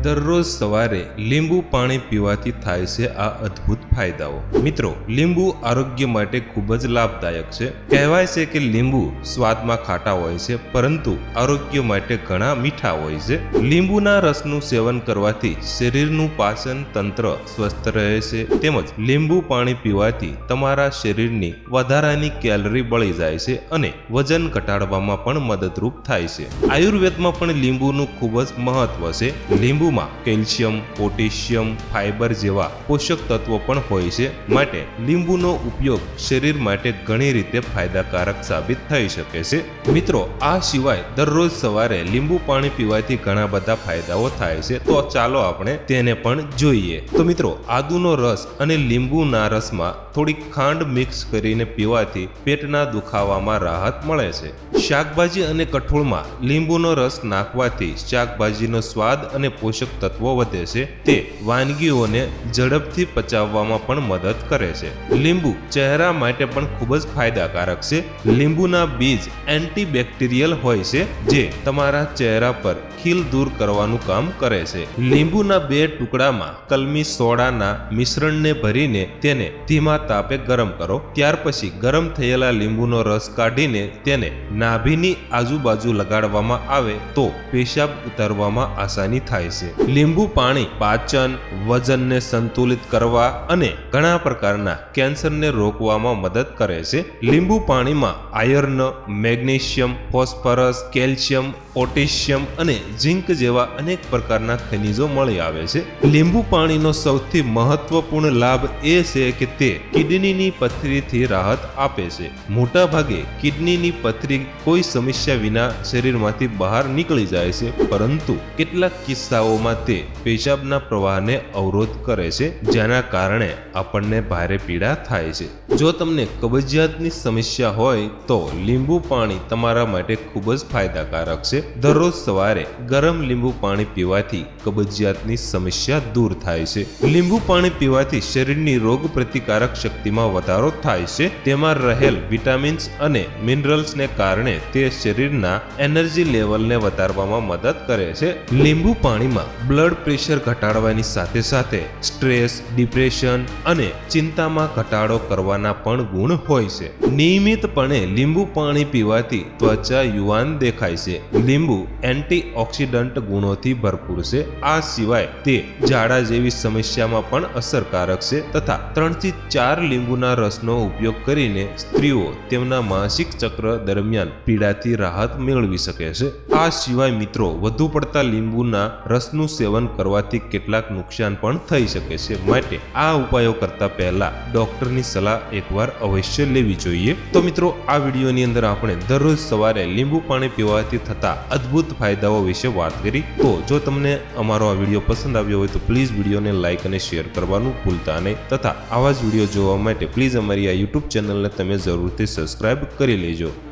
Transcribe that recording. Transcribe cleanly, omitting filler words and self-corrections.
दररोज सवारे લીંબુ પાણી પીવાથી થાય છે આ અદ્ભુત ફાયદાઓ। મિત્રો, લીંબુ આરોગ્ય માટે ખૂબ જ લાભદાયક છે। કહેવાય છે કે લીંબુ સ્વાદમાં ખાટા હોય છે, પરંતુ આરોગ્ય માટે ઘણા મીઠા હોય છે। લીંબુના રસનું સેવન કરવાથી શરીરનું પાચન તંત્ર સ્વસ્થ રહે છે, તેમજ લીંબુ પાણી પીવાથી તમારા શરીરની વધારાની કેલરી બળી જાય છે અને વજન ઘટાડવામાં પણ મદદરૂપ થાય છે। આયુર્વેદમાં પણ લીંબુનું ખૂબ જ મહત્વ છે। લીંબુમાં કેલ્શિયમ, પોટેશિયમ, ફાઇબર જેવા પોષક તત્વો પણ હોય છે, માટે લીંબુનો ઉપયોગ શરીર માટે ઘણી રીતે ફાયદાકારક સાબિત થઈ શકે છે। મિત્રો, આ સિવાય દરરોજ સવારે લીંબુ પાણી પીવાથી ઘણા બધા ફાયદાઓ થાય છે, તો ચાલો આપણે તેને પણ જોઈએ। તો મિત્રો, આદુનો રસ અને લીંબુના રસમાં થોડી ખાંડ મિક્સ કરીને પીવાથી પેટના દુખાવામાં રાહત મળે છે। શાકભાજી અને કઠોળમાં લીંબુનો રસ નાખવાથી શાકભાજીનો સ્વાદ અને પોષક તત્વો વધે છે, તે વાનગીઓને ઝડપથી પચાવવામાં પણ મદદ કરે છે। લીંબુ ચહેરા માટે પણ ખૂબ જ ફાયદાકારક છે। લીંબુના બીજ એન્ટીબેક્ટેરિયલ હોય છે, જે તમારા ચહેરા પર ખીલ દૂર કરવાનું કામ કરે છે। લીંબુના 2 ટુકડામાં કલમી સોડાના મિશ્રણને ભરીને તેને ધીમા તાપે ગરમ કરો। ત્યાર પછી ગરમ થયેલા લીંબુનો રસ કાઢીને તેને નાભીની આજુબાજુ લગાડવામાં આવે તો પેશાબ ઉતારવામાં આસાની થાય છે। લીંબુ પાણી પાચન, વજનને સંતુલિત કરવા અને ઘણા પ્રકારના કેન્સરને રોકવામાં મદદ કરે છે। લીંબુ પાણીમાં iron, magnesium, phosphorus, calcium, potassium અને ઝિંક જેવા અનેક પ્રકારના ખનિજો મળી આવે છે। લીંબુ પાણીનો સૌથી મહત્વપૂર્ણ લાભ એ છે કે તે કિડનીની પથરીથી રાહત આપે છે। મોટા ભાગે કિડનીની પથરી કોઈ સમસ્યા વિના શરીરમાંથી બહાર નીકળી જાય છે, પરંતુ કેટલાક કિસ્સાઓમાં તે પેશાબના પ્રવાહને અવરોધ કરે છે, જેના કારણે આપણને ભારે પીડા થાય છે। જો તમને કબજિયાતની સમસ્યા હોય તો લીંબુ પાણી તમારા માટે ખૂબ જ ફાયદાકારક છે। દરરોજ સવારે ગરમ લીંબુ પાણી પીવાથી કબજિયાતની સમસ્યા દૂર થાય છે। લીંબુ પાણી પીવાથી શરીરની રોગ પ્રતિકારક શક્તિમાં વધારો થાય છે। તેમાં રહેલ વિટામિન્સ અને મિનરલ્સને કારણે તે શરીરના એનર્જી લેવલને વધારવામાં મદદ કરે છે। લીંબુ પાણીમાં બ્લડ પ્રેશર ઘટાડવાની સાથે સાથે સ્ટ્રેસ, ડિપ્રેશન અને ચિંતામાં ઘટાડો કરવાના પણ ગુણ હોય છે। નિયમિતપણે લીંબુ પાણી પીવાથી ત્વચા યુવાન દેખાય છે। લીંબુ એન્ટીઓક્સિડન્ટ ગુણોથી ભરપૂર છે। આ સિવાય તે ઝાડા જેવી સમસ્યામાં પણ અસરકારક છે તથા 3 થી 4 લીંબુના રસનો ઉપયોગ કરીને સ્ત્રીઓ તેમના માસિક ચક્ર દરમિયાન પીડાથી રાહત મેળવી શકે છે। આ સિવાય મિત્રો, વધુ પડતા લીંબુના રસનું સેવન કરવાથી કેટલાક નુકસાન પણ થઈ શકે છે, માટે આ ઉપાયો કરતા પહેલા ડોક્ટરની સલાહ એકવાર અવશ્ય લેવી જોઈએ। તો મિત્રો, આ વિડીયોની અંદર આપણે દરરોજ સવારે લીંબુ પાણી પીવાથી થતા અદ્ભુત ફાયદાઓ વિશે વાત કરી। તો જો તમને અમારો આ વિડીયો પસંદ આવ્યો હોય તો પ્લીઝ વિડીયોને લાઇક અને શેર કરવાનું ભૂલતા નહીં, તથા આવા જ વિડીયો જોવા માટે પ્લીઝ અમારી આ યુટ્યુબ ચેનલને તમે જરૂરથી સબસ્ક્રાઇબ કરી લેજો।